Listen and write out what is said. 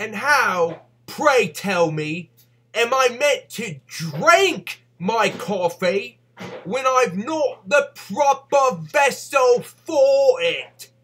And how, pray tell me, am I meant to drink my coffee when I've not the proper vessel for it?